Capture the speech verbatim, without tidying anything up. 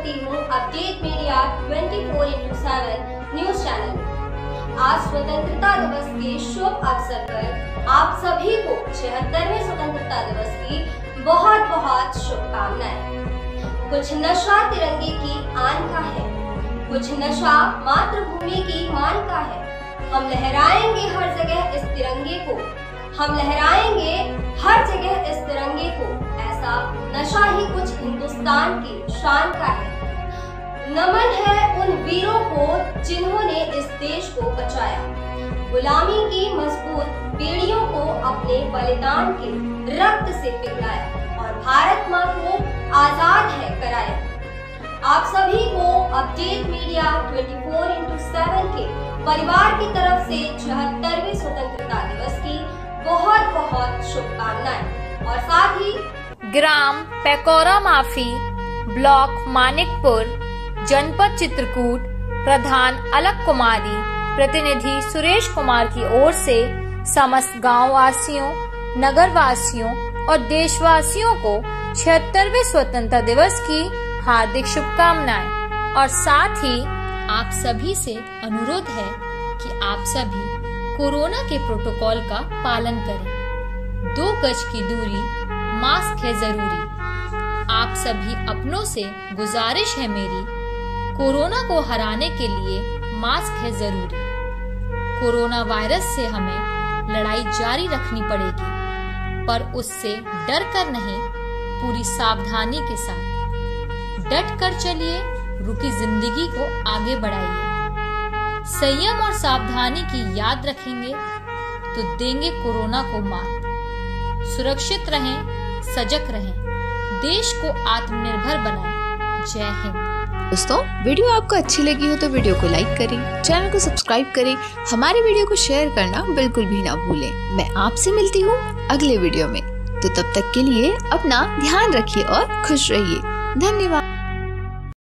मिलती हूँ update media चौबीस इंटू सात न्यूज चैनल में। आज स्वतंत्रता दिवस के शुभ अवसर पर आप सभी को छिहत्तरवें स्वतंत्रता दिवस की बहुत बहुत शुभकामनाएं। कुछ नशा तिरंगे की आन का है, कुछ नशा मातृभूमि की मान का है। हम लहराएंगे हर जगह इस तिरंगे को, हम लहराएंगे हर जगह इस तिरंगे को। ऐसा नशा ही कुछ हिंदुस्तान की शान का है। नमन है उन वीरों को जिन्होंने इस देश को बचाया, गुलामी की मजबूत बेड़ियों को अपने बलिदान के रक्त से पिघलाया और भारत मां को आजाद है कराया। आप सभी को अपडेट मीडिया चौबीस इंटू सात के परिवार की तरफ से छिहत्तरवें स्वतंत्रता दिवस की बहुत बहुत शुभकामनाएं और साथ ही ग्राम पैकोरा माफी, ब्लॉक मानिकपुर, जनपद चित्रकूट, प्रधान अलक कुमारी, प्रतिनिधि सुरेश कुमार की ओर से समस्त गांव वासियों, नगर वासियों और देशवासियों को छिहत्तरवें स्वतंत्रता दिवस की हार्दिक शुभकामनाएं। और साथ ही आप सभी से अनुरोध है कि आप सभी कोरोना के प्रोटोकॉल का पालन करें। दो गज की दूरी, मास्क है जरूरी। आप सभी अपनों से गुजारिश है मेरी, कोरोना को हराने के लिए मास्क है जरूरी। कोरोना वायरस से हमें लड़ाई जारी रखनी पड़ेगी, पर उससे डर कर नहीं, पूरी सावधानी के साथ डट कर चलिए, रुकी जिंदगी को आगे बढ़ाइए। संयम और सावधानी की याद रखेंगे तो देंगे कोरोना को मात। सुरक्षित रहें, सजग रहें, देश को आत्मनिर्भर बनाएं। जय हिंद। दोस्तों, वीडियो आपको अच्छी लगी हो तो वीडियो को लाइक करें, चैनल को सब्सक्राइब करें, हमारी वीडियो को शेयर करना बिल्कुल भी ना भूलें। मैं आपसे मिलती हूँ अगले वीडियो में, तो तब तक के लिए अपना ध्यान रखिए और खुश रहिए। धन्यवाद।